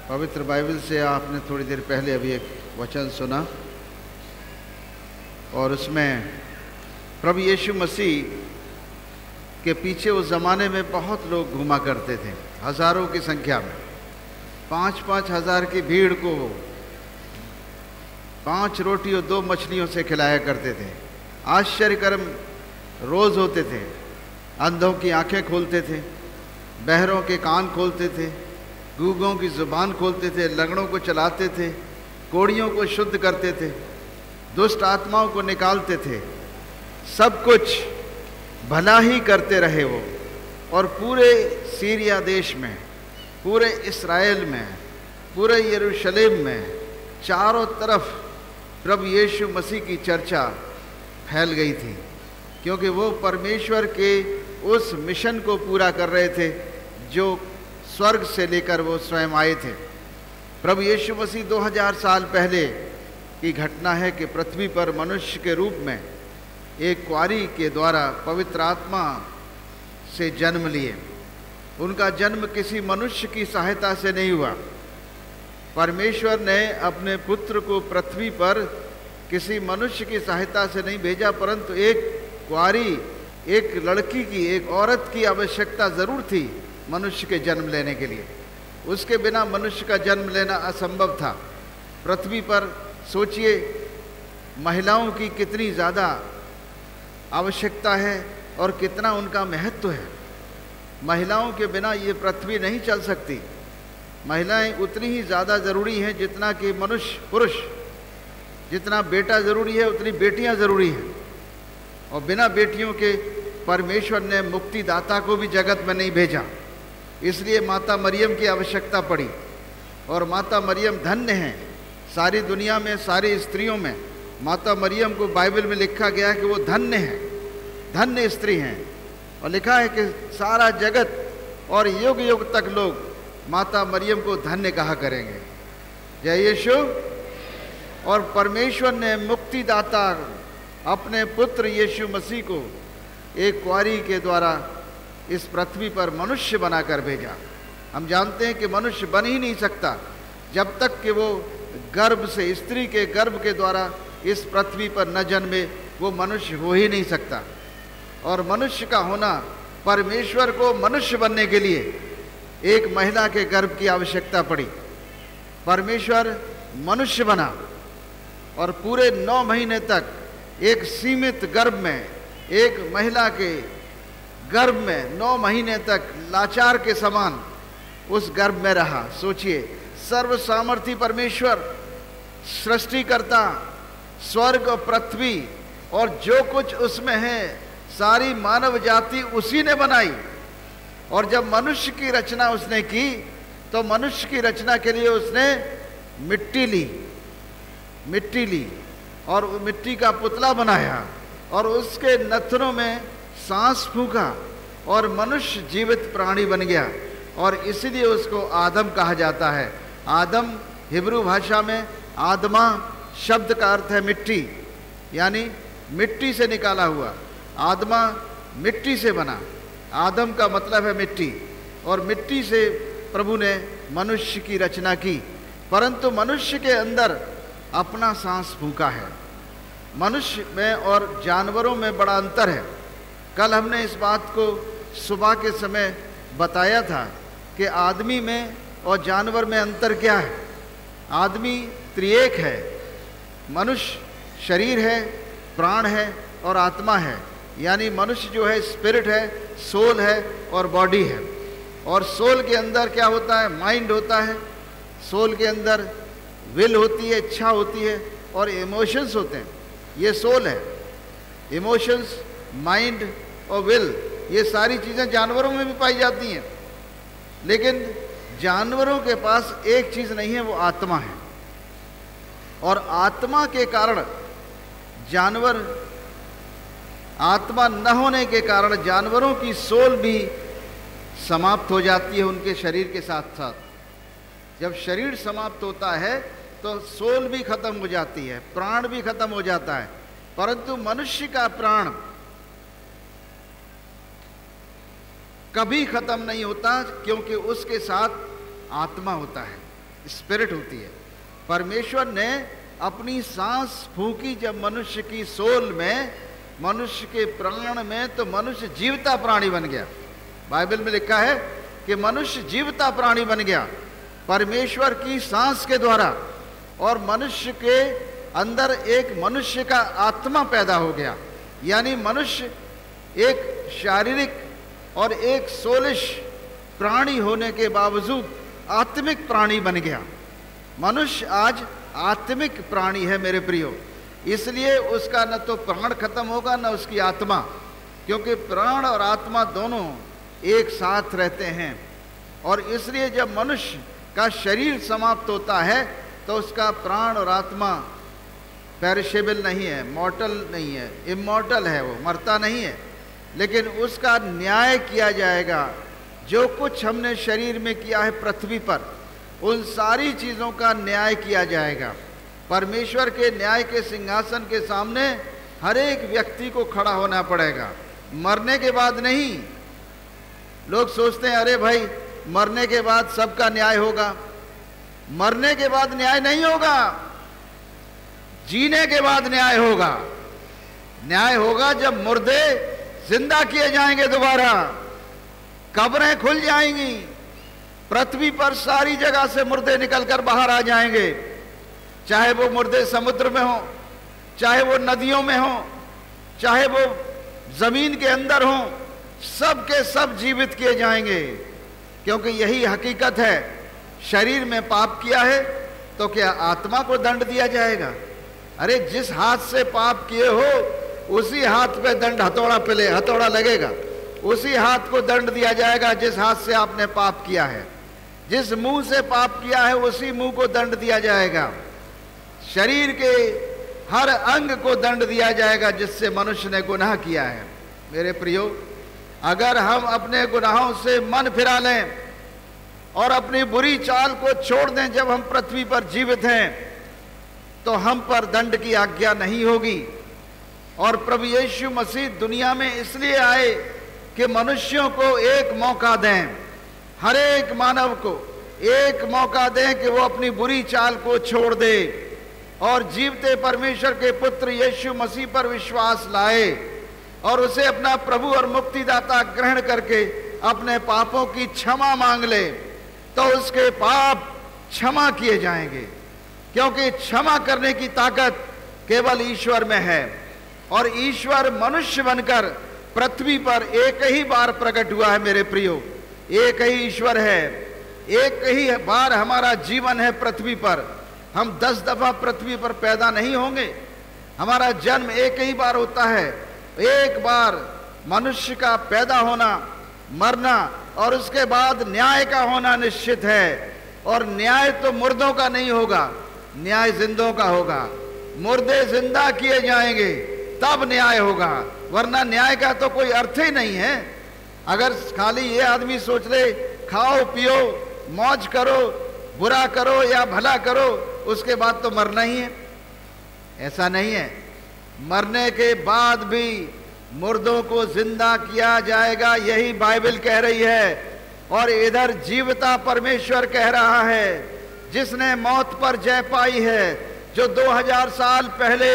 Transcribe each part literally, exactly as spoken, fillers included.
पवित्र बाइबल से आपने थोड़ी देर पहले अभी एक वचन सुना और उसमें प्रभु यीशु मसीह के पीछे उस ज़माने में बहुत लोग घूमा करते थे, हज़ारों की संख्या में। पाँच पाँच हज़ार की भीड़ को पांच रोटी और दो मछलियों से खिलाया करते थे। आश्चर्यकर्म रोज़ होते थे। अंधों की आंखें खोलते थे, बहरों के कान खोलते थे, गूंगों की ज़ुबान खोलते थे, लंगड़ों को चलाते थे, कोढ़ियों को शुद्ध करते थे, दुष्ट आत्माओं को निकालते थे। सब कुछ भला ही करते रहे वो। और पूरे सीरिया देश में, पूरे इस्राएल में, पूरे यरूशलेम में चारों तरफ प्रभु यीशु मसीह की चर्चा फैल गई थी, क्योंकि वो परमेश्वर के उस मिशन को पूरा कर रहे थे जो स्वर्ग से लेकर वो स्वयं आए थे। प्रभु यीशु मसीह दो हज़ार साल पहले की घटना है कि पृथ्वी पर मनुष्य के रूप में एक कुंवारी के द्वारा पवित्र आत्मा से जन्म लिए। उनका जन्म किसी मनुष्य की सहायता से नहीं हुआ। परमेश्वर ने अपने पुत्र को पृथ्वी पर किसी मनुष्य की सहायता से नहीं भेजा, परंतु एक कुंवारी, एक लड़की की, एक औरत की आवश्यकता ज़रूर थी मनुष्य के जन्म लेने के लिए। उसके बिना मनुष्य का जन्म लेना असंभव था। पृथ्वी पर सोचिए, महिलाओं की कितनी ज़्यादा आवश्यकता है और कितना उनका महत्व है। महिलाओं के बिना ये पृथ्वी नहीं चल सकती। महिलाएं उतनी ही ज़्यादा ज़रूरी हैं जितना कि मनुष्य, पुरुष। जितना बेटा ज़रूरी है उतनी बेटियां ज़रूरी हैं। और बिना बेटियों के परमेश्वर ने मुक्तिदाता को भी जगत में नहीं भेजा, इसलिए माता मरियम की आवश्यकता पड़ी। और माता मरियम धन्य हैं। सारी दुनिया में, सारी स्त्रियों में माता मरियम को बाइबल में लिखा गया है कि वो धन्य हैं, धन्य स्त्री हैं। और लिखा है कि सारा जगत और युग युग तक लोग माता मरियम को धन्य कहा करेंगे। जय यीशु। और परमेश्वर ने मुक्तिदाता अपने पुत्र यीशु मसीह को एक कुंवारी के द्वारा इस पृथ्वी पर मनुष्य बनाकर भेजा। हम जानते हैं कि मनुष्य बन ही नहीं सकता जब तक कि वो गर्भ से, स्त्री के गर्भ के द्वारा इस पृथ्वी पर न जन्मे, वो मनुष्य हो ही नहीं सकता। और मनुष्य का होना, परमेश्वर को मनुष्य बनने के लिए एक महिला के गर्भ की आवश्यकता पड़ी। परमेश्वर मनुष्य बना और पूरे नौ महीने तक एक सीमित गर्भ में, एक महिला के गर्भ में नौ महीने तक लाचार के समान उस गर्भ में रहा। सोचिए, सर्व सामर्थी परमेश्वर, सृष्टिकर्ता, स्वर्ग और पृथ्वी और जो कुछ उसमें है, सारी मानव जाति उसी ने बनाई। और जब मनुष्य की रचना उसने की तो मनुष्य की रचना के लिए उसने मिट्टी ली, मिट्टी ली और मिट्टी का पुतला बनाया और उसके नथनों में सांस फूंका और मनुष्य जीवित प्राणी बन गया। और इसलिए उसको आदम कहा जाता है। आदम हिब्रू भाषा में आदमा शब्द का अर्थ है मिट्टी, यानी मिट्टी से निकाला हुआ। आदमा मिट्टी से बना, आदम का मतलब है मिट्टी। और मिट्टी से प्रभु ने मनुष्य की रचना की, परंतु मनुष्य के अंदर अपना सांस फूंका है। मनुष्य में और जानवरों में बड़ा अंतर है। कल हमने इस बात को सुबह के समय बताया था कि आदमी में और जानवर में अंतर क्या है। आदमी त्रिएक है, मनुष्य शरीर है, प्राण है और आत्मा है। यानी मनुष्य जो है स्पिरिट है, सोल है और बॉडी है। और सोल के अंदर क्या होता है? माइंड होता है। सोल के अंदर विल होती है, इच्छा होती है और इमोशंस होते हैं। ये सोल है। इमोशंस, माइंड और विल, ये सारी चीज़ें जानवरों में भी पाई जाती हैं, लेकिन जानवरों के पास एक चीज़ नहीं है, वो आत्मा है। और आत्मा के कारण जानवर, आत्मा न होने के कारण जानवरों की सोल भी समाप्त हो जाती है उनके शरीर के साथ साथ। जब शरीर समाप्त होता है तो सोल भी खत्म हो जाती है, प्राण भी खत्म हो जाता है। परंतु मनुष्य का प्राण कभी खत्म नहीं होता, क्योंकि उसके साथ आत्मा होता है। स्पिरिट होती है। परमेश्वर ने अपनी सांस फूंकी जब मनुष्य की सोल में, मनुष्य के प्राण में, तो मनुष्य जीवता प्राणी बन गया। बाइबल में लिखा है कि मनुष्य जीवता प्राणी बन गया परमेश्वर की सांस के द्वारा, और मनुष्य के अंदर एक मनुष्य का आत्मा पैदा हो गया। यानी मनुष्य एक शारीरिक और एक सोलिश प्राणी होने के बावजूद आत्मिक प्राणी बन गया। मनुष्य आज आत्मिक प्राणी है मेरे प्रियो, इसलिए उसका न तो प्राण खत्म होगा न उसकी आत्मा, क्योंकि प्राण और आत्मा दोनों एक साथ रहते हैं। और इसलिए जब मनुष्य का शरीर समाप्त होता है तो उसका प्राण और आत्मा पेरिशेबल नहीं है, मॉर्टल नहीं है, इमॉर्टल है, वो मरता नहीं है, लेकिन उसका न्याय किया जाएगा। जो कुछ हमने शरीर में किया है पृथ्वी पर, उन सारी चीज़ों का न्याय किया जाएगा। परमेश्वर के न्याय के सिंहासन के सामने हर एक व्यक्ति को खड़ा होना पड़ेगा, मरने के बाद नहीं। लोग सोचते हैं अरे भाई मरने के बाद सबका न्याय होगा। मरने के बाद न्याय नहीं होगा, जीने के बाद न्याय होगा। न्याय होगा जब मुर्दे जिंदा किए जाएंगे, दोबारा कब्रें खुल जाएंगी, पृथ्वी पर सारी जगह से मुर्दे निकलकर बाहर आ जाएंगे, चाहे वो मुर्दे समुद्र में हो, चाहे वो नदियों में हो, चाहे वो जमीन के अंदर हो, सब के सब जीवित किए जाएंगे। क्योंकि यही हकीकत है, शरीर में पाप किया है तो क्या आत्मा को दंड दिया जाएगा? अरे जिस हाथ से पाप किए हो उसी हाथ पे दंड हथौड़ा पे हथौड़ा लगेगा, उसी हाथ को दंड दिया जाएगा जिस हाथ से आपने पाप किया है। जिस मुंह से पाप किया है उसी मुंह को दंड दिया जाएगा। शरीर के हर अंग को दंड दिया जाएगा जिससे मनुष्य ने गुनाह किया है। मेरे प्रियो, अगर हम अपने गुनाहों से मन फिरा लें और अपनी बुरी चाल को छोड़ दें जब हम पृथ्वी पर जीवित हैं, तो हम पर दंड की आज्ञा नहीं होगी। और प्रभु यीशु मसीह दुनिया में इसलिए आए कि मनुष्यों को एक मौका दें, हर एक मानव को एक मौका दें कि वो अपनी बुरी चाल को छोड़ दे और जीवते परमेश्वर के पुत्र यीशु मसीह पर विश्वास लाए और उसे अपना प्रभु और मुक्तिदाता ग्रहण करके अपने पापों की क्षमा मांग ले, तो उसके पाप क्षमा किए जाएंगे। क्योंकि क्षमा करने की ताकत केवल ईश्वर में है, और ईश्वर मनुष्य बनकर पृथ्वी पर एक ही बार प्रकट हुआ है। मेरे प्रियो, एक ही ईश्वर है, एक ही बार हमारा जीवन है पृथ्वी पर। हम दस दफा पृथ्वी पर पैदा नहीं होंगे, हमारा जन्म एक ही बार होता है। एक बार मनुष्य का पैदा होना, मरना और उसके बाद न्याय का होना निश्चित है। और न्याय तो मुर्दों का नहीं होगा, न्याय जिंदों का होगा। मुर्दे जिंदा किए जाएंगे तब न्याय होगा, वरना न्याय का तो कोई अर्थ ही नहीं है। अगर खाली ये आदमी सोच ले खाओ पियो मौज करो, बुरा करो या भला करो, उसके बाद तो मरना ही है, ऐसा नहीं है। मरने के बाद भी मुर्दों को जिंदा किया जाएगा, यही बाइबल कह रही है। और इधर जीवता परमेश्वर कह रहा है, जिसने मौत पर जय पाई है, जो दो हजार साल पहले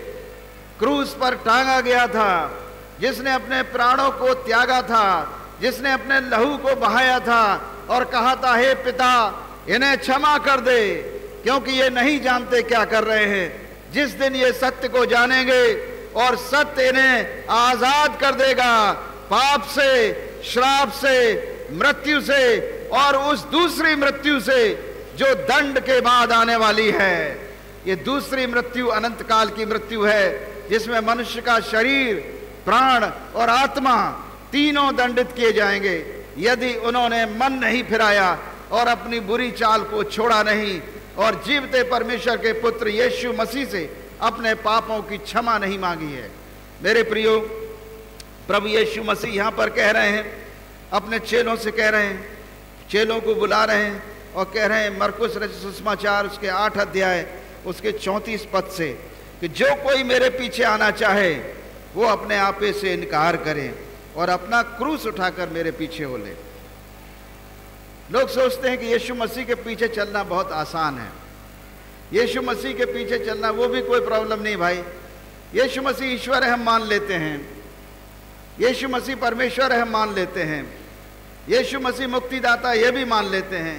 क्रूस पर टांगा गया था, जिसने अपने प्राणों को त्यागा था, जिसने अपने लहू को बहाया था और कहा था हे पिता इन्हें क्षमा कर दे क्योंकि ये नहीं जानते क्या कर रहे हैं। जिस दिन ये सत्य को जानेंगे और सत्य इन्हें आजाद कर देगा पाप से, श्राप से, मृत्यु से और उस दूसरी मृत्यु से जो दंड के बाद आने वाली है। ये दूसरी मृत्यु अनंत काल की मृत्यु है, जिसमें मनुष्य का शरीर, प्राण और आत्मा तीनों दंडित किए जाएंगे यदि उन्होंने मन नहीं फिराया और अपनी बुरी चाल को छोड़ा नहीं और जीवते परमेश्वर के पुत्र यीशु मसीह से अपने पापों की क्षमा नहीं मांगी है। मेरे प्रियो, प्रभु यीशु मसीह यहाँ पर कह रहे हैं, अपने चेलों से कह रहे हैं, चेलों को बुला रहे हैं और कह रहे हैं मरकुस रचित सुसमाचार उसके आठ अध्याय उसके चौंतीस पद से कि जो कोई मेरे पीछे आना चाहे वो अपने आपे से इनकार करे और अपना क्रूस उठाकर मेरे पीछे हो ले। लोग सोचते हैं कि यीशु मसीह के पीछे चलना बहुत आसान है, यीशु मसीह के पीछे चलना वो भी कोई प्रॉब्लम नहीं भाई। यीशु मसीह ईश्वर है हम मान लेते हैं, यीशु मसीह परमेश्वर है हम मान लेते हैं, यीशु मसीह मुक्तिदाता ये भी मान लेते हैं,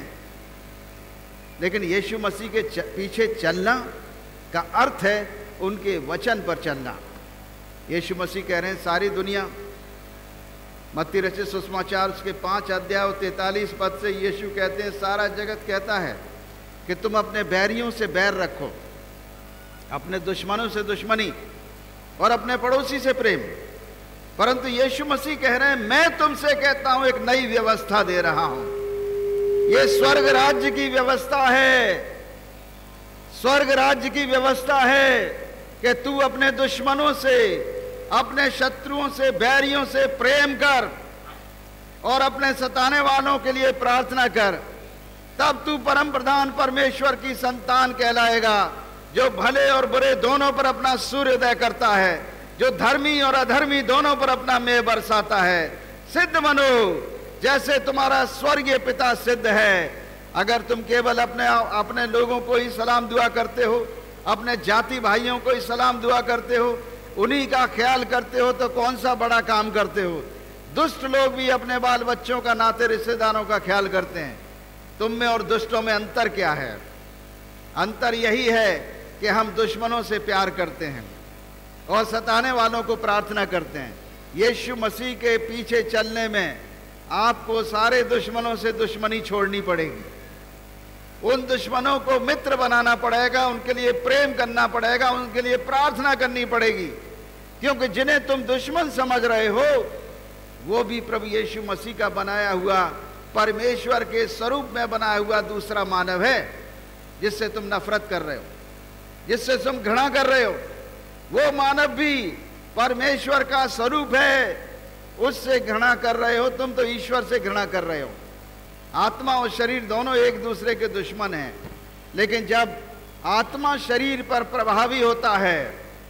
लेकिन यीशु मसीह के च, पीछे चलना का अर्थ है उनके वचन पर चलना। यीशु मसीह कह रहे हैं सारी दुनिया, मत्ती रचित सुसमाचार उसके पांच अध्याय और तैतालीस पद से यीशु कहते हैं सारा जगत कहता है कि तुम अपने बैरियों से बैर रखो, अपने दुश्मनों से दुश्मनी और अपने पड़ोसी से प्रेम, परंतु यीशु मसीह कह रहे हैं मैं तुमसे कहता हूं एक नई व्यवस्था दे रहा हूं। ये स्वर्ग राज्य की व्यवस्था है, स्वर्ग राज्य की व्यवस्था है कि तू अपने दुश्मनों से, अपने शत्रुओं से, बैरियों से प्रेम कर और अपने सताने वालों के लिए प्रार्थना कर, तब तू परम प्रधान परमेश्वर की संतान कहलाएगा, जो भले और बुरे दोनों पर अपना सूर्योदय करता है, जो धर्मी और अधर्मी दोनों पर अपना मेघ बरसाता है। सिद्ध बनो जैसे तुम्हारा स्वर्गीय पिता सिद्ध है। अगर तुम केवल अपने अपने लोगों को ही सलाम दुआ करते हो, अपने जाति भाइयों को ही सलाम दुआ करते हो, उन्हीं का ख्याल करते हो, तो कौन सा बड़ा काम करते हो। दुष्ट लोग भी अपने बाल बच्चों का, नाते रिश्तेदारों का ख्याल करते हैं। तुम में और दुष्टों में अंतर क्या है? अंतर यही है कि हम दुश्मनों से प्यार करते हैं और सताने वालों को प्रार्थना करते हैं। यीशु मसीह के पीछे चलने में आपको सारे दुश्मनों से दुश्मनी छोड़नी पड़ेगी, उन दुश्मनों को मित्र बनाना पड़ेगा, उनके लिए प्रेम करना पड़ेगा, उनके लिए प्रार्थना करनी पड़ेगी, क्योंकि जिन्हें तुम दुश्मन समझ रहे हो वो भी प्रभु यीशु मसीह का बनाया हुआ, परमेश्वर के स्वरूप में बनाया हुआ दूसरा मानव है, जिससे तुम नफरत कर रहे हो, जिससे तुम घृणा कर रहे हो। वो मानव भी परमेश्वर का स्वरूप है, उससे घृणा कर रहे हो, तुम तो ईश्वर से घृणा कर रहे हो। आत्मा और शरीर दोनों एक दूसरे के दुश्मन हैं, लेकिन जब आत्मा शरीर पर प्रभावी होता है,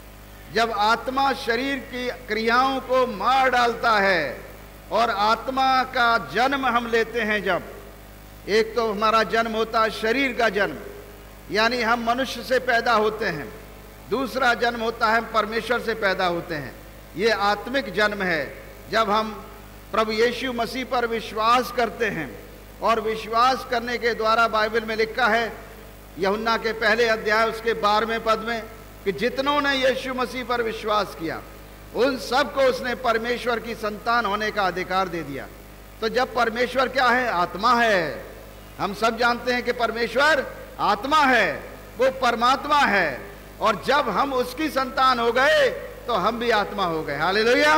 जब आत्मा शरीर की क्रियाओं को मार डालता है और आत्मा का जन्म हम लेते हैं, जब एक तो हमारा जन्म होता है शरीर का जन्म, यानी हम मनुष्य से पैदा होते हैं, दूसरा जन्म होता है हम परमेश्वर से पैदा होते हैं, ये आत्मिक जन्म है। जब हम प्रभु यीशु मसीह पर विश्वास करते हैं, और विश्वास करने के द्वारा बाइबल में लिखा है यूहन्ना के पहले अध्याय उसके बारहवें पद में कि जितनों ने यीशु मसीह पर विश्वास किया उन सबको उसने परमेश्वर की संतान होने का अधिकार दे दिया। तो जब परमेश्वर क्या है? आत्मा है। हम सब जानते हैं कि परमेश्वर आत्मा है, वो परमात्मा है, और जब हम उसकी संतान हो गए तो हम भी आत्मा हो गए। हालेलुया,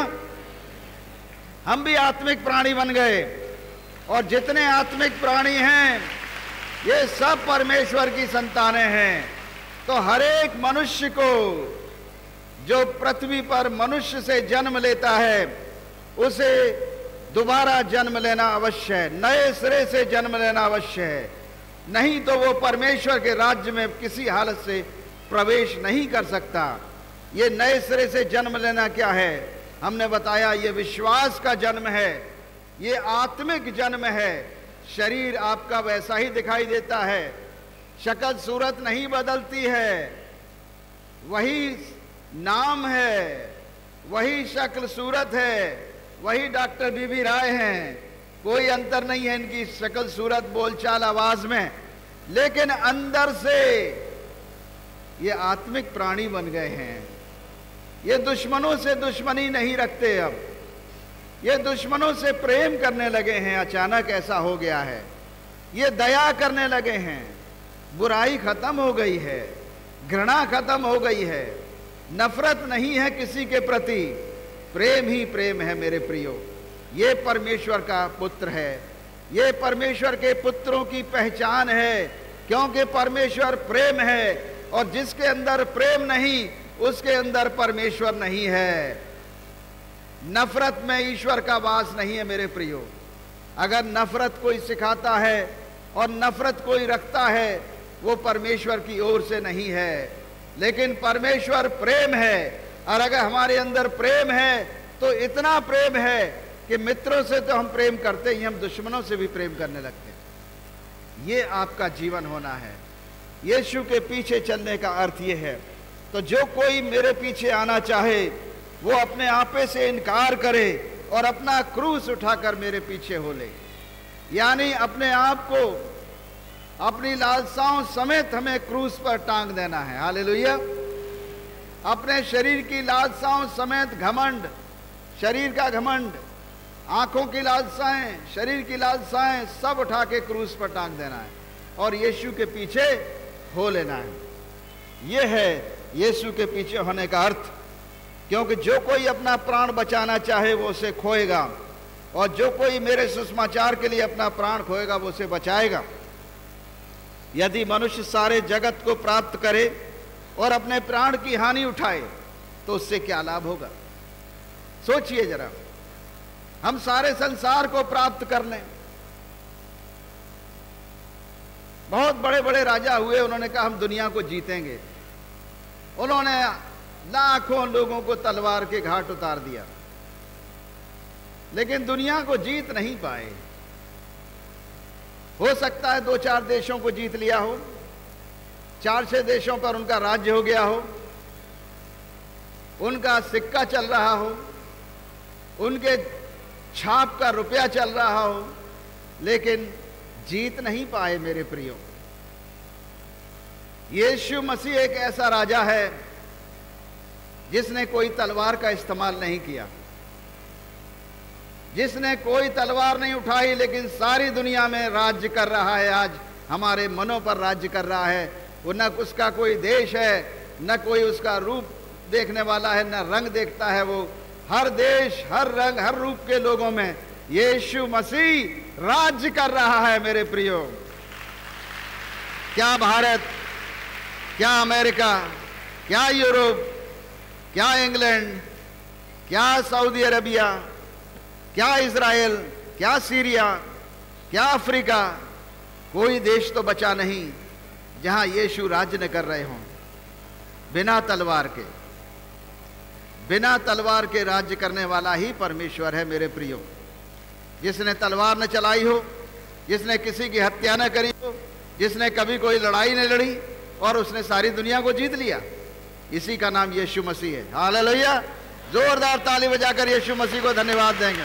हम भी आत्मिक प्राणी बन गए, और जितने आत्मिक प्राणी हैं ये सब परमेश्वर की संतानें हैं। तो हर एक मनुष्य को जो पृथ्वी पर मनुष्य से जन्म लेता है उसे दोबारा जन्म लेना अवश्य है, नए सिरे से जन्म लेना अवश्य है, नहीं तो वो परमेश्वर के राज्य में किसी हालत से प्रवेश नहीं कर सकता। ये नए सिरे से जन्म लेना क्या है? हमने बताया ये विश्वास का जन्म है, ये आत्मिक जन्म है। शरीर आपका वैसा ही दिखाई देता है, शक्ल सूरत नहीं बदलती है, वही नाम है, वही शक्ल सूरत है, वही डॉक्टर बीबी राय हैं, कोई अंतर नहीं है इनकी शक्ल सूरत बोलचाल आवाज में, लेकिन अंदर से ये आत्मिक प्राणी बन गए हैं। ये दुश्मनों से दुश्मनी नहीं रखते, अब ये दुश्मनों से प्रेम करने लगे हैं। अचानक ऐसा हो गया है, ये दया करने लगे हैं, बुराई खत्म हो गई है, घृणा खत्म हो गई है, नफरत नहीं है किसी के प्रति, प्रेम ही प्रेम है। मेरे प्रियो, ये परमेश्वर का पुत्र है, ये परमेश्वर के पुत्रों की पहचान है, क्योंकि परमेश्वर प्रेम है, और जिसके अंदर प्रेम नहीं उसके अंदर परमेश्वर नहीं है। नफरत में ईश्वर का वास नहीं है। मेरे प्रियो, अगर नफरत कोई सिखाता है और नफरत कोई रखता है वो परमेश्वर की ओर से नहीं है, लेकिन परमेश्वर प्रेम है, और अगर हमारे अंदर प्रेम है तो इतना प्रेम है कि मित्रों से तो हम प्रेम करते ही, हम दुश्मनों से भी प्रेम करने लगते हैं। ये आपका जीवन होना है। यीशु के पीछे चलने का अर्थ ये है। तो जो कोई मेरे पीछे आना चाहे वो अपने आपे से इनकार करे और अपना क्रूस उठाकर मेरे पीछे हो ले। यानी अपने आप को, अपनी लालसाओं समेत हमें क्रूस पर टांग देना है। हालेलुया। अपने शरीर की लालसाओं समेत घमंड, शरीर का घमंड, आंखों की लालसाएं, शरीर की लालसाएं सब उठा के क्रूस पर टांग देना है और यीशु के पीछे हो लेना है। यह है यीशु के पीछे होने का अर्थ। क्योंकि जो कोई अपना प्राण बचाना चाहे वो उसे खोएगा, और जो कोई मेरे सुसमाचार के लिए अपना प्राण खोएगा वो उसे बचाएगा। यदि मनुष्य सारे जगत को प्राप्त करे और अपने प्राण की हानि उठाए तो उससे क्या लाभ होगा? सोचिए जरा, हम सारे संसार को प्राप्त कर लें। बहुत बड़े बड़े राजा हुए, उन्होंने कहा हम दुनिया को जीतेंगे। उन्होंने लाखों लोगों को तलवार के घाट उतार दिया, लेकिन दुनिया को जीत नहीं पाए। हो सकता है दो चार देशों को जीत लिया हो, चार छह देशों पर उनका राज्य हो गया हो, उनका सिक्का चल रहा हो, उनके छाप का रुपया चल रहा हो, लेकिन जीत नहीं पाए। मेरे प्रियो, यीशु मसीह एक ऐसा राजा है जिसने कोई तलवार का इस्तेमाल नहीं किया, जिसने कोई तलवार नहीं उठाई, लेकिन सारी दुनिया में राज्य कर रहा है। आज हमारे मनों पर राज्य कर रहा है। वो न उसका कोई देश है, न कोई उसका रूप देखने वाला है, न रंग देखता है। वो हर देश, हर रंग, हर रूप के लोगों में यीशु मसीह राज्य कर रहा है। मेरे प्रियो, क्या भारत, क्या अमेरिका, क्या यूरोप, क्या इंग्लैंड, क्या सऊदी अरबिया, क्या इज़राइल, क्या सीरिया, क्या अफ्रीका, कोई देश तो बचा नहीं जहां यीशु राज्य न कर रहे हों। बिना तलवार के, बिना तलवार के राज्य करने वाला ही परमेश्वर है। मेरे प्रियो, जिसने तलवार न चलाई हो, जिसने किसी की हत्या न करी हो, जिसने कभी कोई लड़ाई न लड़ी और उसने सारी दुनिया को जीत लिया, इसी का नाम यीशु मसीह है। हालेलुया। जोरदार ताली बजाकर यीशु मसीह को धन्यवाद देंगे।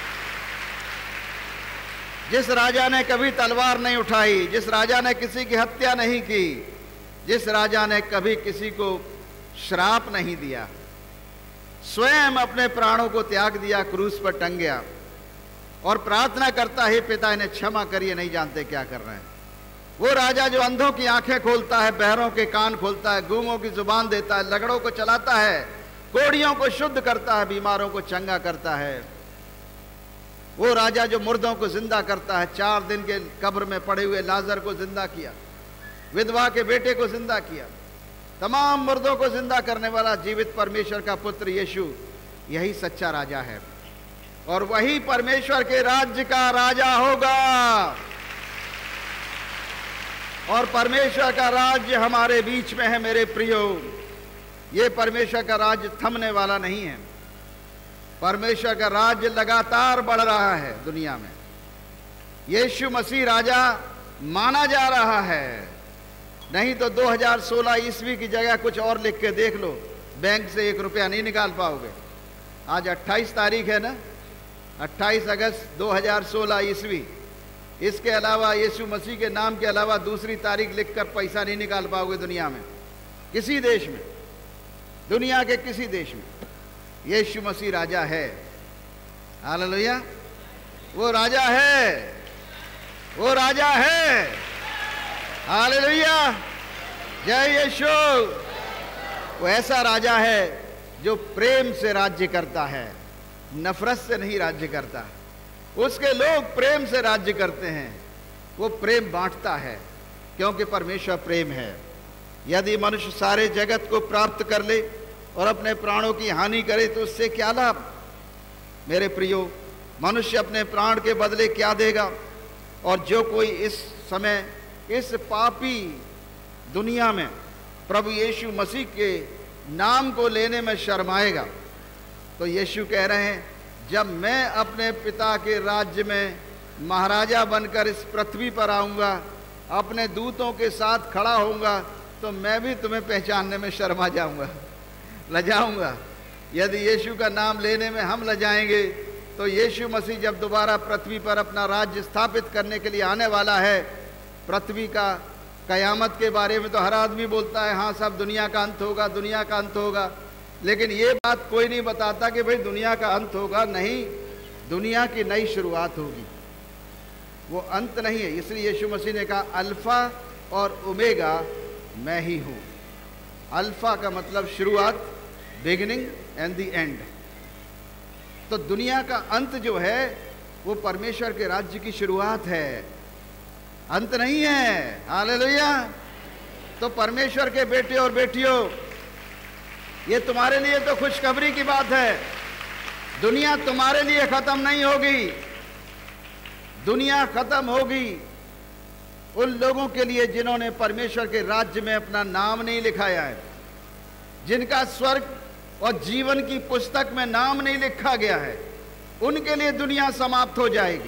जिस राजा ने कभी तलवार नहीं उठाई, जिस राजा ने किसी की हत्या नहीं की, जिस राजा ने कभी किसी को श्राप नहीं दिया, स्वयं अपने प्राणों को त्याग दिया, क्रूस पर टंग गया और प्रार्थना करता है, पिता इन्हें क्षमा करिए, नहीं जानते क्या कर रहे हैं। वो राजा जो अंधों की आंखें खोलता है, बहरों के कान खोलता है, गूंगों की जुबान देता है, लगड़ों को चलाता है, कोड़ियों को शुद्ध करता है, बीमारों को चंगा करता है। वो राजा जो मुर्दों को जिंदा करता है, चार दिन के कब्र में पड़े हुए लाजर को जिंदा किया, विधवा के बेटे को जिंदा किया, तमाम मुर्दों को जिंदा करने वाला जीवित परमेश्वर का पुत्र यीशु, यही सच्चा राजा है और वही परमेश्वर के राज्य का राजा होगा। और परमेश्वर का राज्य हमारे बीच में है। मेरे प्रियो, ये परमेश्वर का राज्य थमने वाला नहीं है। परमेश्वर का राज्य लगातार बढ़ रहा है दुनिया में। यीशु मसीह राजा माना जा रहा है। नहीं तो दो हज़ार सोलह ईस्वी की जगह कुछ और लिख के देख लो, बैंक से एक रुपया नहीं निकाल पाओगे। आज अट्ठाईस तारीख है ना, अट्ठाईस अगस्त दो हज़ार सोलह ईस्वी। इसके अलावा यीशु मसीह के नाम के अलावा दूसरी तारीख लिखकर पैसा नहीं निकाल पाओगे दुनिया में, किसी देश में, दुनिया के किसी देश में। यीशु मसीह राजा है। हालेलुया। वो राजा है, वो राजा है। हालेलुया। जय यीशु। वो ऐसा राजा है जो प्रेम से राज्य करता है, नफरत से नहीं राज्य करता। उसके लोग प्रेम से राज्य करते हैं। वो प्रेम बांटता है क्योंकि परमेश्वर प्रेम है। यदि मनुष्य सारे जगत को प्राप्त कर ले और अपने प्राणों की हानि करे तो उससे क्या लाभ? मेरे प्रियो, मनुष्य अपने प्राण के बदले क्या देगा? और जो कोई इस समय इस पापी दुनिया में प्रभु यीशु मसीह के नाम को लेने में शर्माएगा, तो यीशु कह रहे हैं, जब मैं अपने पिता के राज्य में महाराजा बनकर इस पृथ्वी पर आऊँगा अपने दूतों के साथ खड़ा होऊंगा तो मैं भी तुम्हें पहचानने में शर्मा जाऊंगा, लजाऊंगा। यदि यीशु का नाम लेने में हम लजाएंगे तो यीशु मसीह जब दोबारा पृथ्वी पर अपना राज्य स्थापित करने के लिए आने वाला है, पृथ्वी का कयामत के बारे में तो हर आदमी बोलता है, हाँ सब दुनिया का अंत होगा, दुनिया का अंत होगा, लेकिन ये बात कोई नहीं बताता कि भाई दुनिया का अंत होगा। नहीं, दुनिया की नई शुरुआत होगी, वो अंत नहीं है। इसलिए यीशु मसीह ने कहा अल्फा और ओमेगा मैं ही हूँ। अल्फा का मतलब शुरुआत, बिगिनिंग एंड द एंड। तो दुनिया का अंत जो है वो परमेश्वर के राज्य की शुरुआत है, अंत नहीं है। हालेलुया। तो परमेश्वर के बेटे और बेटियों, ये तुम्हारे लिए तो खुशखबरी की बात है। दुनिया तुम्हारे लिए खत्म नहीं होगी, दुनिया खत्म होगी उन लोगों के लिए जिन्होंने परमेश्वर के राज्य में अपना नाम नहीं लिखाया है, जिनका स्वर्ग और जीवन की पुस्तक में नाम नहीं लिखा गया है। उनके लिए दुनिया समाप्त हो जाएगी,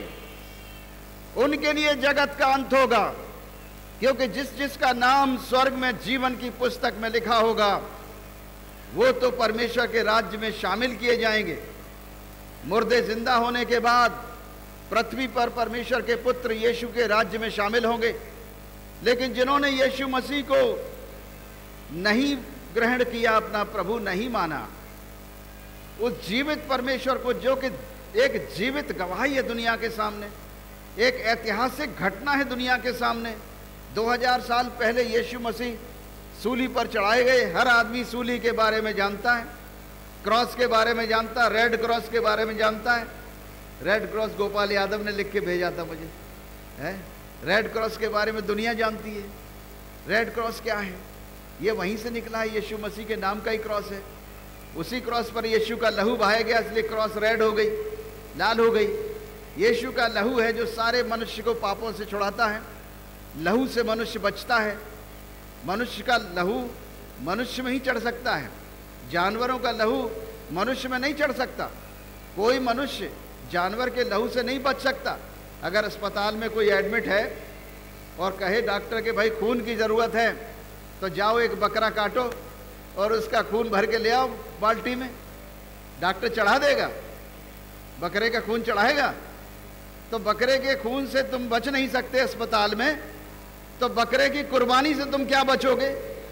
उनके लिए जगत का अंत होगा, क्योंकि जिस जिसका नाम स्वर्ग में जीवन की पुस्तक में लिखा होगा वो तो परमेश्वर के राज्य में शामिल किए जाएंगे। मुर्दे जिंदा होने के बाद पृथ्वी पर परमेश्वर के पुत्र यीशु के राज्य में शामिल होंगे। लेकिन जिन्होंने यीशु मसीह को नहीं ग्रहण किया, अपना प्रभु नहीं माना, उस जीवित परमेश्वर को, जो कि एक जीवित गवाही है दुनिया के सामने, एक ऐतिहासिक घटना है दुनिया के सामने। दो हज़ार साल पहले यीशु मसीह सूली पर चढ़ाए गए। हर आदमी सूली के बारे में जानता है, क्रॉस के बारे में जानता है, रेड क्रॉस के बारे में जानता है। रेड क्रॉस गोपाल यादव ने लिख के भेजा था मुझे, है रेड क्रॉस के बारे में दुनिया जानती है। रेड क्रॉस क्या है? ये वहीं से निकला है, यीशु मसीह के नाम का ही क्रॉस है। उसी क्रॉस पर यीशु का लहू बहाया गया, इसलिए क्रॉस रेड हो गई, लाल हो गई। यीशु का लहू है जो सारे मनुष्य को पापों से छुड़ाता है। लहू से मनुष्य बचता है। मनुष्य का लहू मनुष्य में ही चढ़ सकता है, जानवरों का लहू मनुष्य में नहीं चढ़ सकता। कोई मनुष्य जानवर के लहू से नहीं बच सकता। अगर अस्पताल में कोई एडमिट है और कहे डॉक्टर के भाई खून की ज़रूरत है, तो जाओ एक बकरा काटो और उसका खून भर के ले आओ बाल्टी में, डॉक्टर चढ़ा देगा। बकरे का खून चढ़ाएगा? तो बकरे के खून से तुम बच नहीं सकते अस्पताल में, तो बकरे की कुर्बानी से तुम क्या बचोगे?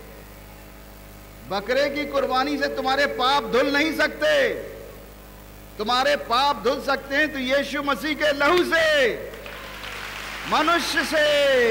बकरे की कुर्बानी से तुम्हारे पाप धुल नहीं सकते। तुम्हारे पाप धुल सकते हैं तो यीशु मसीह के लहू से, मनुष्य से।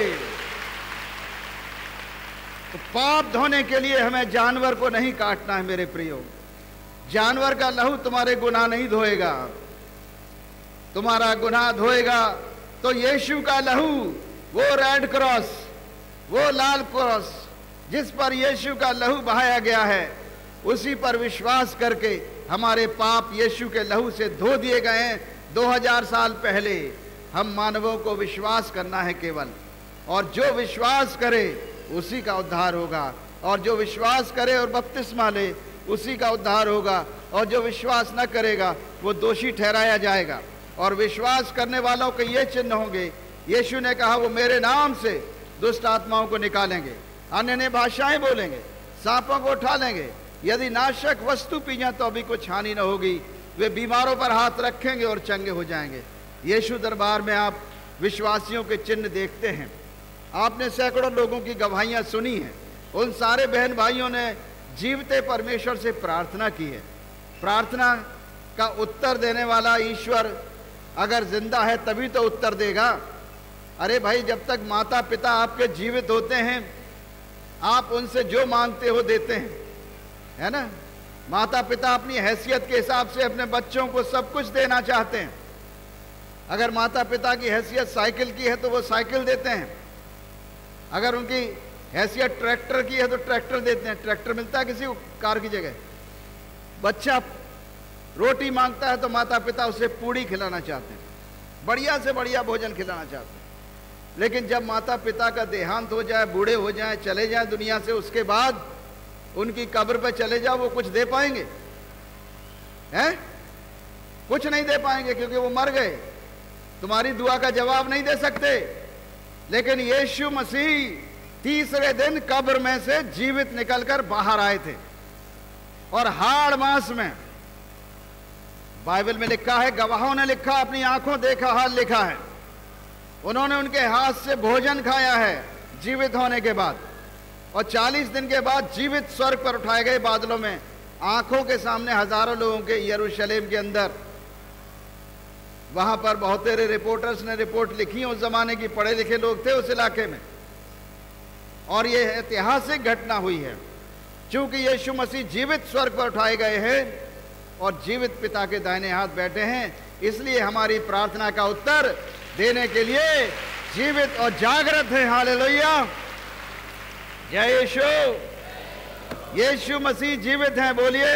तो पाप धोने के लिए हमें जानवर को नहीं काटना है मेरे प्रियो। जानवर का लहू तुम्हारे गुनाह नहीं धोएगा। तुम्हारा गुनाह धोएगा तो यीशु का लहू, वो रेड क्रॉस, वो लाल क्रॉस जिस पर यीशु का लहू बहाया गया है, उसी पर विश्वास करके हमारे पाप यीशु के लहू से धो दिए गए हैं। दो हज़ार साल पहले हम मानवों को विश्वास करना है केवल, और जो विश्वास करे उसी का उद्धार होगा, और जो विश्वास करे और बपतिस्मा ले उसी का उद्धार होगा, और जो विश्वास न करेगा वो दोषी ठहराया जाएगा। और विश्वास करने वालों के ये चिन्ह होंगे, यीशु ने कहा वो मेरे नाम से दुष्ट आत्माओं को निकालेंगे, अन्य ने भाषाएं बोलेंगे, सांपों को उठा लेंगे, यदि नाशक वस्तु पी जाए तो अभी कुछ हानि न होगी, वे बीमारों पर हाथ रखेंगे और चंगे हो जाएंगे। यीशु दरबार में आप विश्वासियों के चिन्ह देखते हैं। आपने सैकड़ों लोगों की गवाहियां सुनी हैं। उन सारे बहन भाइयों ने जीवते परमेश्वर से प्रार्थना की है। प्रार्थना का उत्तर देने वाला ईश्वर अगर जिंदा है तभी तो उत्तर देगा। अरे भाई, जब तक माता पिता आपके जीवित होते हैं, आप उनसे जो मांगते हो देते हैं, है ना। माता पिता अपनी हैसियत के हिसाब से अपने बच्चों को सब कुछ देना चाहते हैं। अगर माता पिता की हैसियत साइकिल की है तो वो साइकिल देते हैं, अगर उनकी हैसियत ट्रैक्टर की है तो ट्रैक्टर देते हैं। ट्रैक्टर मिलता है किसी को कार की जगह। बच्चा रोटी मांगता है तो माता पिता उसे पूड़ी खिलाना चाहते हैं, बढ़िया से बढ़िया भोजन खिलाना चाहते हैं। लेकिन जब माता पिता का देहांत हो जाए, बूढ़े हो जाए, चले जाए दुनिया से, उसके बाद उनकी कब्र पे चले जाओ, वो कुछ दे पाएंगे? हैं? कुछ नहीं दे पाएंगे, क्योंकि वो मर गए। तुम्हारी दुआ का जवाब नहीं दे सकते। लेकिन यीशु मसीह तीसरे दिन कब्र में से जीवित निकलकर बाहर आए थे। और हाड़ मास में, बाइबल में लिखा है, गवाहों ने लिखा, अपनी आंखों देखा, हाल लिखा है, उन्होंने उनके हाथ से भोजन खाया है जीवित होने के बाद। और चालीस दिन के बाद जीवित स्वर्ग पर उठाए गए बादलों में, आंखों के सामने हजारों लोगों के यरूशलेम के अंदर। वहां पर बहुत सारे रिपोर्टर्स ने रिपोर्ट लिखी, उस जमाने की पढ़े लिखे लोग थे उस इलाके में, और ये ऐतिहासिक घटना हुई है। क्योंकि यीशु मसीह जीवित स्वर्ग पर उठाए गए हैं और जीवित पिता के दाहिने हाथ बैठे हैं, इसलिए हमारी प्रार्थना का उत्तर देने के लिए जीवित और जागृत है। हालेलुया, जय यीशु। यीशु मसीह जीवित हैं, बोलिए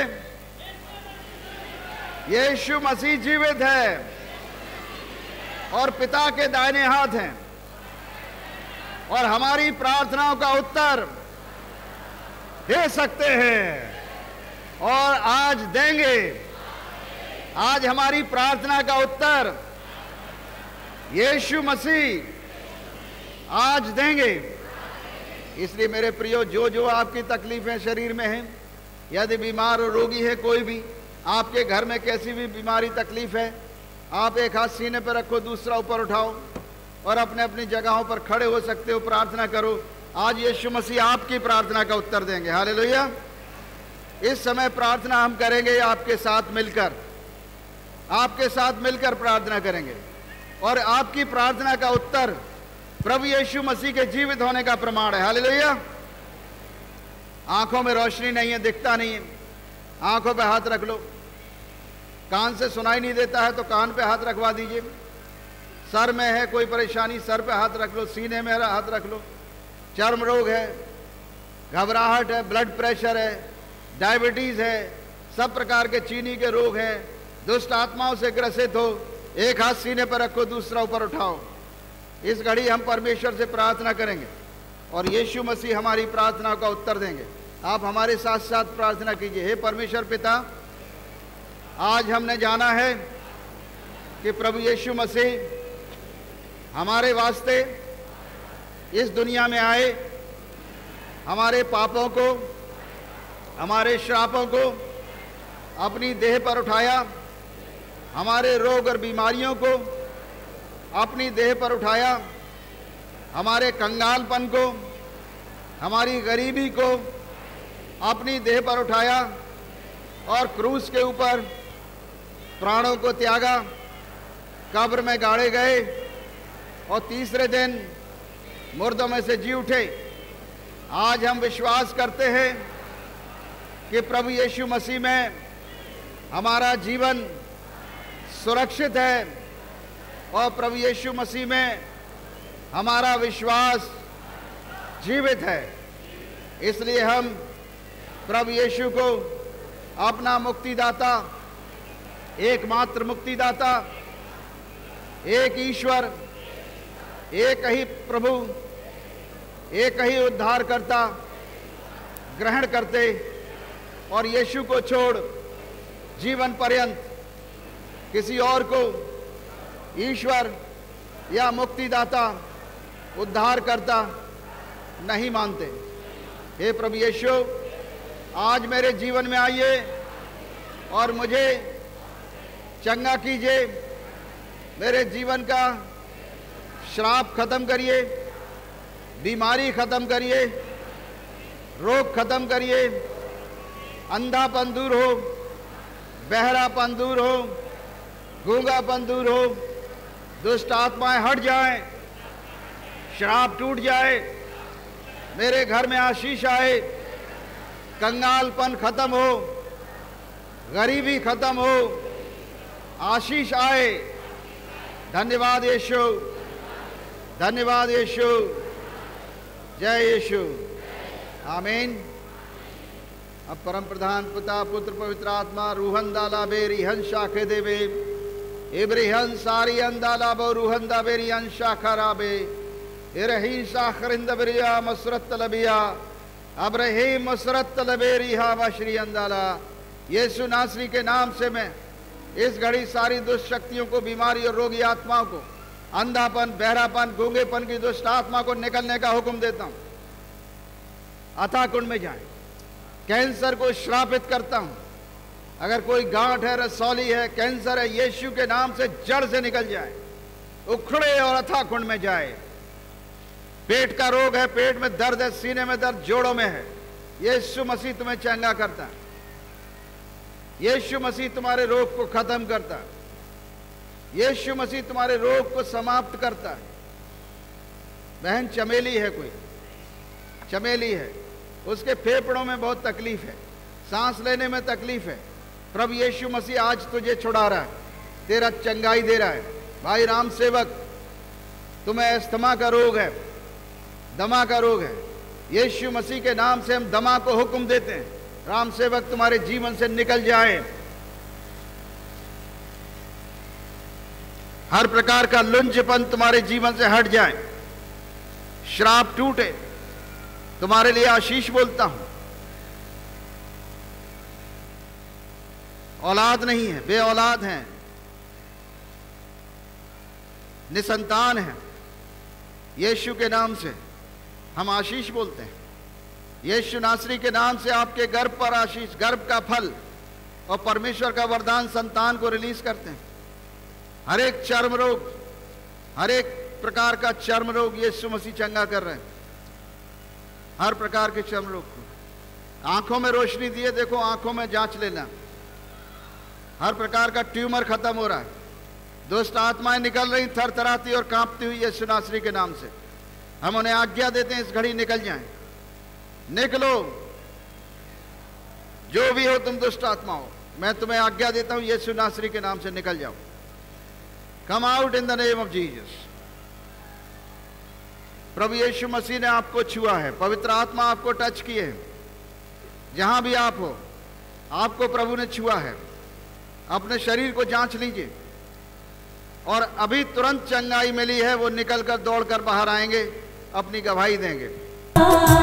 यीशु मसीह जीवित है और पिता के दाहिने हाथ हैं, और हमारी प्रार्थनाओं का उत्तर दे सकते हैं और आज देंगे। आज हमारी प्रार्थना का उत्तर यीशु मसीह आज देंगे। इसलिए मेरे प्रियो, जो जो आपकी तकलीफें शरीर में हैं, यदि बीमार और रोगी है कोई भी, आपके घर में कैसी भी बीमारी तकलीफ है, आप एक हाथ सीने पर रखो, दूसरा ऊपर उठाओ और अपने अपनी जगहों पर खड़े हो सकते हो, प्रार्थना करो। आज यीशु मसीह आपकी प्रार्थना का उत्तर देंगे। हालेलुया। इस समय प्रार्थना हम करेंगे आपके साथ मिलकर, आपके साथ मिलकर प्रार्थना करेंगे, और आपकी प्रार्थना का उत्तर प्रभु यीशु मसीह के जीवित होने का प्रमाण है। हालेलुया। आंखों में रोशनी नहीं है, दिखता नहीं है, आंखों पे हाथ रख लो। कान से सुनाई नहीं देता है तो कान पे हाथ रखवा दीजिए। सर में है कोई परेशानी, सर पे हाथ रख लो, सीने में हाथ रख लो। चर्म रोग है, घबराहट है, ब्लड प्रेशर है, डायबिटीज है, सब प्रकार के चीनी के रोग हैं, दुष्ट आत्माओं से ग्रसित हो, एक हाथ सीने पर रखो, दूसरा ऊपर उठाओ। इस घड़ी हम परमेश्वर से प्रार्थना करेंगे और यीशु मसीह हमारी प्रार्थना का उत्तर देंगे। आप हमारे साथ साथ प्रार्थना कीजिए। हे परमेश्वर पिता, आज हमने जाना है कि प्रभु यीशु मसीह हमारे वास्ते इस दुनिया में आए, हमारे पापों को, हमारे श्रापों को अपनी देह पर उठाया, हमारे रोग और बीमारियों को अपनी देह पर उठाया, हमारे कंगालपन को, हमारी गरीबी को अपनी देह पर उठाया, और क्रूस के ऊपर प्राणों को त्यागा, कब्र में गाड़े गए और तीसरे दिन मुर्दों में से जी उठे। आज हम विश्वास करते हैं कि प्रभु यीशु मसीह में हमारा जीवन सुरक्षित है और प्रभु यीशु मसीह में हमारा विश्वास जीवित है। इसलिए हम प्रभु यीशु को अपना मुक्तिदाता, एकमात्र मुक्तिदाता, एक ईश्वर, एक ही प्रभु, एक ही उद्धारकर्ता ग्रहण करते और यीशु को छोड़ जीवन पर्यंत किसी और को ईश्वर या मुक्तिदाता, उद्धारकर्ता नहीं मानते। हे प्रभु यीशु, आज मेरे जीवन में आइए और मुझे चंगा कीजिए, मेरे जीवन का श्राप खत्म करिए, बीमारी खत्म करिए, रोग खत्म करिए, अंधापन दूर हो, बहरापन दूर हो, गूंगापन दूर हो, दुष्ट आत्माएं हट जाएं, श्राप टूट जाए, मेरे घर में आशीष आए, कंगालपन खत्म हो, गरीबी खत्म हो, आशीष आए। धन्यवाद यीशु, धन्यवाद यीशु, जय यीशु, आमीन। अब परम प्रधान पिता, पुत्र, पवित्र आत्मा रूहन दाला बेरी हंसा खे देवे इब्रिहन सारी अंदाला बो रूहन दा बेरी हंसा खराबे इरही साखरिंद बरिया मसरत लबिया अब्राहिम मसरत लबेरी हा बश्री अंदाला। यीशु नासरी के नाम से मैं इस घड़ी सारी दुष्ट शक्तियों को, बीमारी और रोगी आत्माओं को अंधापन, बहरापन, गूंगेपन की दुष्ट आत्मा को निकलने का हुक्म देता हूं। अथाह कुंड में जाए। कैंसर को श्रापित करता हूं। अगर कोई गांठ है, रसौली है, कैंसर है, यीशु के नाम से जड़ से निकल जाए, उखड़े और अथाह कुंड में जाए। पेट का रोग है, पेट में दर्द है, सीने में दर्द, जोड़ों में है, यीशु मसीह तुम्हें चंगा करता है। यीशु मसीह तुम्हारे रोग को खत्म करता है। यीशु मसीह तुम्हारे रोग को समाप्त करता है। बहन चमेली है, कोई चमेली है, उसके फेफड़ों में बहुत तकलीफ है, सांस लेने में तकलीफ है। प्रभु यीशु मसीह आज तुझे छुड़ा रहा है, तेरा चंगाई दे रहा है। भाई राम सेवक, तुम्हें अस्थमा का रोग है, दमा का रोग है, यीशु मसीह के नाम से हम दमा को हुक्म देते हैं, राम सेवक तुम्हारे जीवन से निकल जाए। हर प्रकार का लुंजपन तुम्हारे जीवन से हट जाए, श्राप टूटे। तुम्हारे लिए आशीष बोलता हूं। औलाद नहीं है, बे औलाद हैं, निसंतान है, यीशु के नाम से हम आशीष बोलते हैं। यीशु नासरी के नाम से आपके गर्भ पर आशीष, गर्भ का फल और परमेश्वर का वरदान संतान को रिलीज करते हैं। हर एक चर्म रोग, हर एक प्रकार का चर्म रोग यीशु मसीह चंगा कर रहे हैं। हर प्रकार के चर्म रोग को। आंखों में रोशनी दिए, देखो आंखों में जांच लेना। हर प्रकार का ट्यूमर खत्म हो रहा है। दुष्ट आत्माएं निकल रही थरथराती और कांपती हुई यीशु नासरी के नाम से। हम उन्हें आज्ञा देते हैं, इस घड़ी निकल जाएं। निकलो, जो भी हो तुम दुष्ट आत्मा हो, मैं तुम्हें आज्ञा देता हूं, यीशु नासरी के नाम से निकल जाओ। Come out in the name of Jesus. प्रभु यीशु मसीह ने आपको छुआ है, पवित्र आत्मा आपको टच किए है। जहां भी आप हो, आपको प्रभु ने छुआ है। अपने शरीर को जांच लीजिए, और अभी तुरंत चंगाई मिली है, वो निकलकर दौड़कर बाहर आएंगे, अपनी गवाही देंगे।